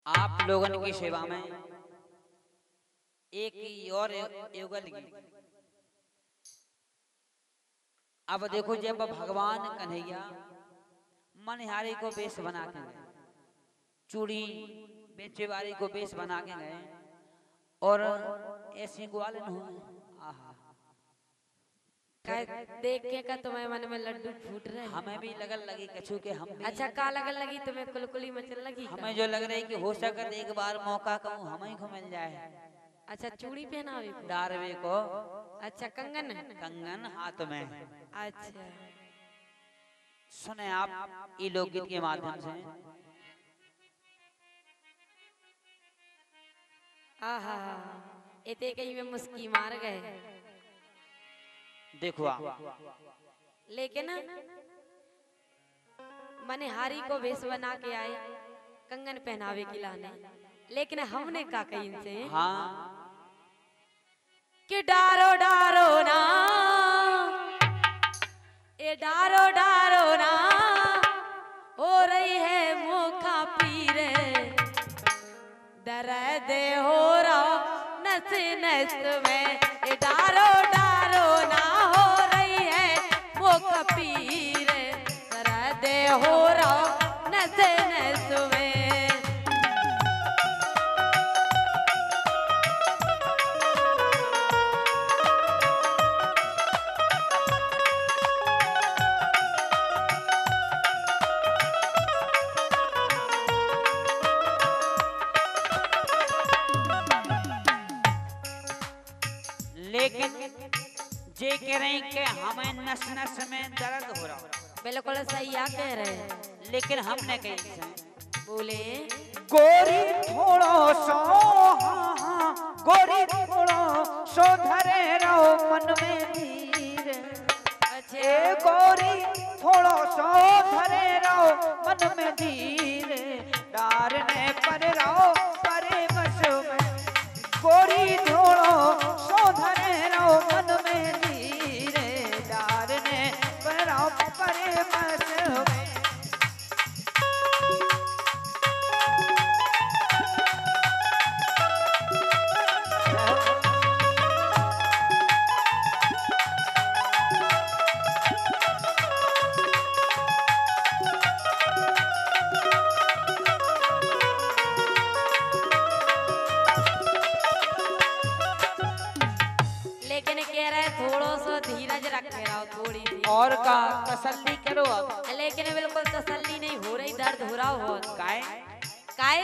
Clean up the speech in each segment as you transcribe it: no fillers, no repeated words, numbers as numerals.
आप लोगों की सेवा में एक और युगल की। अब देखो जब भगवान कन्हैया मनहारी को वेश बना के गए, चूड़ी बेचे वाली को वेश बना के गए और ऐसी ग्वालन हो देख के का तुम्हें मन में लड्डू फूट रहे। हमें भी लगन लगी कछु के हम भी। अच्छा का लगन लगी तुम्हें? कुलकुली मचल लगी? हमें जो लग रही कि हो सके एक बार मौका कहूँ हमें को मिल जाए। अच्छा चूड़ी पहनावे को? डारवे को। अच्छा कंगन? कंगन हाथ में। अच्छा सुने आप ये लोकगीत के माध्यम से। आहा इतने कहीं में मुस्की मार गए। देखो लेकिन मनहारी को वेश बना के आए कंगन पहनावे की लाने, लेकिन हमने का कहीं से हाँ कि डारो डारो ना ए डारो डारो ना हो रही है मोखा पीरे, दर्द हो रहा नस नस में। ए डारो डारो ना हो रही है मोखा पीरे, दर्द हो रहा नस नस में। लेकिन जे कह रहे हैं कि हमें नस नस में दर्द हो रहा। बिल्कुल सही या कह रहे हैं, लेकिन हमने कही बोले गोरी थोड़ो सो गोरी थोड़ो सो धरे रहो मन में धीर। अच्छा गोरी थोड़ो सो धरे रहो मन में धीर, डारने पर रहो परे बस में। गोरी थोड़ो सो धरे रहो मन में धीर, डारने पर रहो परे बस में। लेकिन कह रहे थोड़ो सो धीरज रखे रहो, थोड़ी सी और का तसल्ली करो अब। लेकिन बिल्कुल तसल्ली नहीं हो रही, दर्द हो रहा हो। काहे काहे?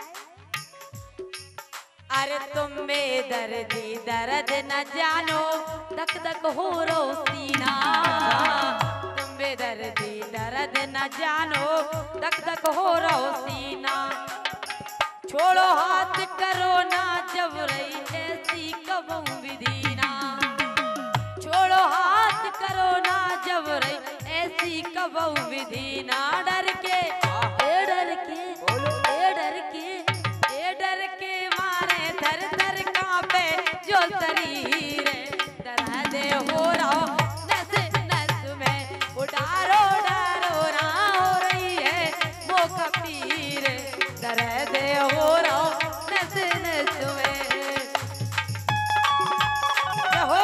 अरे तुम बेदर्दी दर्द न जानो, धक धक हो रो सीना। तुम बेदर्दी दर्द न जानो, धक धक हो रो सीना। छोड़ो हाथ करो ना जब रही ऐसी कबू विधि ना। छोड़ो हाथ करो ना जब रही ऐसी कबू विधि ना। डर के ए डर के ए डर के ए डर के मारे धर धर कांपे जो शरीर, दर्द हो रहा नस नस में। उडारो डारो ना हो रही है वो कपीर, दर्द हो रहा नस नस में। हो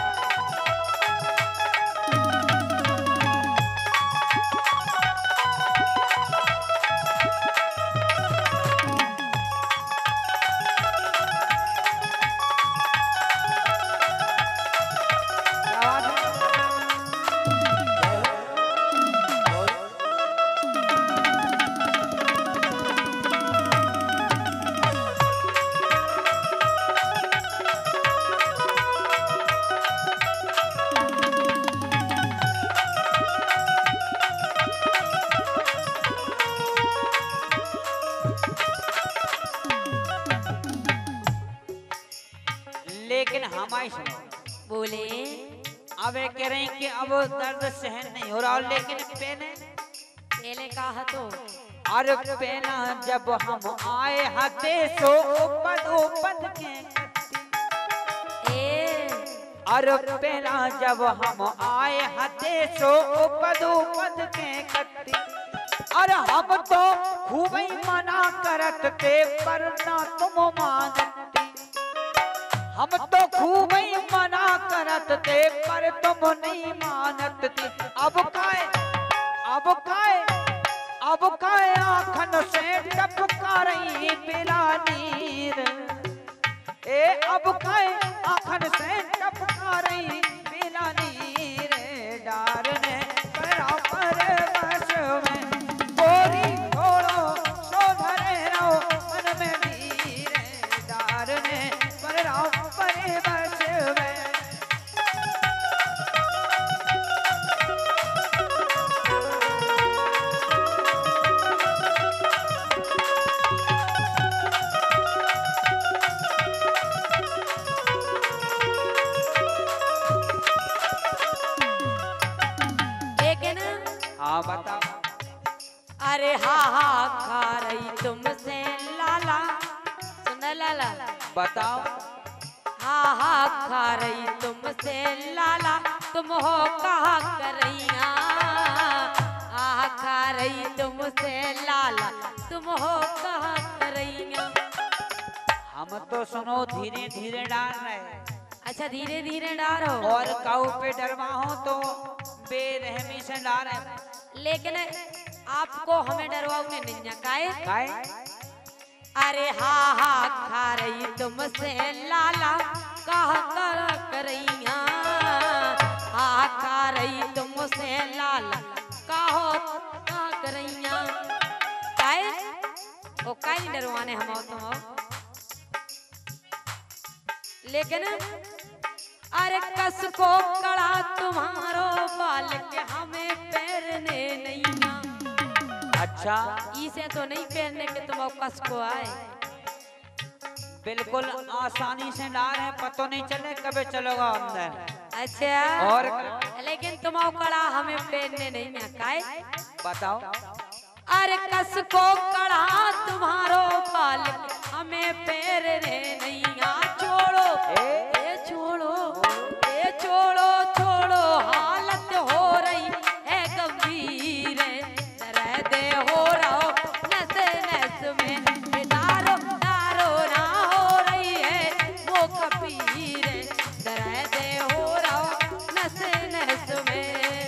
लेकिन हमारी सुनो। बोले अब ये कह रहे हैं कि अब दर्द सहन नहीं हो रहा, लेकिन पहने पहले कहा तो अरे पहना जब हम आए हाथे सो उपद उपद के ए अरे पहना जब हम आए हाथे सो उपद उपद के कट्टी। अरे हम तो खूब ही मना करत थे पर ना तुम मानते। हम तो खूब ही मना करत थे पर तुम नहीं मानत थे। अब काए आँखन से टपका रही बिना नीर। ए अब काए आँखन से टपका रही बिना नीर। डार ने परा पर बस में गोरी छोड़ो सो धरे रहो मन में धीर। डार ने परा पर बस में। हाँ बताओ। अरे हा खा रही तुमसे लाला, सुन लाला बताओ। हा खा रही तुमसे लाला, तुम हो कहा करैया। खा रही तुमसे लाला, तुम हो कहा करैया। हम तो सुनो धीरे धीरे डाल रहे। अच्छा धीरे धीरे डालो। और काऊ पे डरवा हो तो बेरहमी से डाल रहे। लेकिन आपको हमें डरवाओ नहीं काहे? अरे हा खा रही तुमसे लाला, कहा करैया। हा खा रही तुमसे लाला, कहा करैया। काहे? ओ काहे नहीं डरवाने हम आओ तुम आओ। लेकिन अरे कस को कड़ा तुम्हारो बाल के हमें पहनने नहीं ना। अच्छा इसे तो नहीं पहनने के तुम कस को आए। बिल्कुल आसानी से डाल है, पता नहीं चले कब चलोगा अंदर। अच्छा और लेकिन तुम कड़ा हमें पहनने नहीं ना काहे? बताओ। अरे कस को कड़ा तुम्हारो बाल के हमें पहनने नहीं ना। छोड़ो छोड़ो हालत हो रही है गंभीर। दर्द हो रहा नस नस में, दारो दारो ना हो रही है वो कबीर। दर्द हो रहा नस नस में।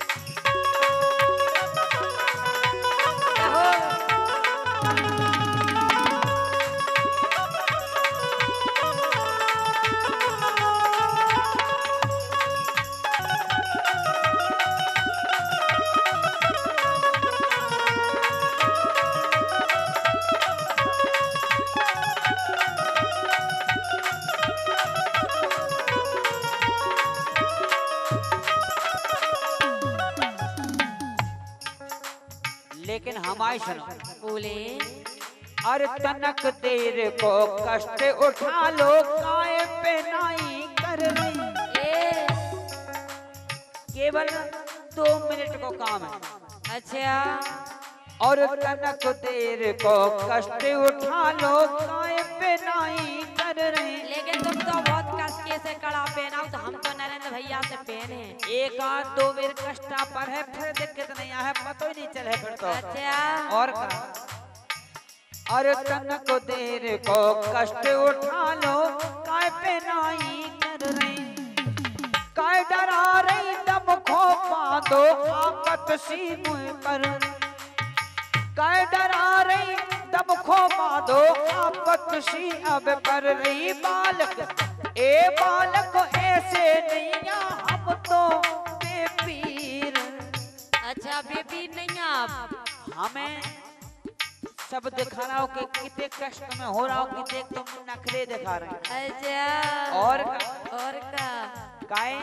लेकिन हमारी सुनो। बोले अरे तनक तेरे को कष्ट उठा लो, काय पे नाई कर रही। केवल 2 मिनट को काम है। अच्छा और तनक तेरे को कष्ट उठा लो, काय पे नाई कर रही। लेकिन तुम तो बहुत कस के से कड़ा पहनाओ, तो हम तो नरेंद्र भैया से पहने। एक आध 2 बेर कष्टा पर है, फिर दिक्कत नहीं है, पता ही नहीं चले फिर तो। अच्छा और अरे तनक तेरे को कष्ट उठा लो, काय पे नाई कर रही। काय डरा रही दम खो पादो आफत सी मुझ पर। काय डरा रही दम खो पादो आफत सी अब पर रही। बालक ए बालक ऐसे नहीं हम तो बेपीर। अच्छा बेपीर नहीं आप। हमें सब दिखा रहा हो कि कितने कष्ट में हो रहा हो, कितने तुम नखरे दिखा रहे हैं। अच्छा और का काहे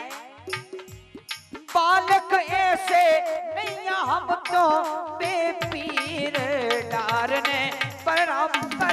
बालक ऐसे नहीं हम तो बेपीर। डारने पर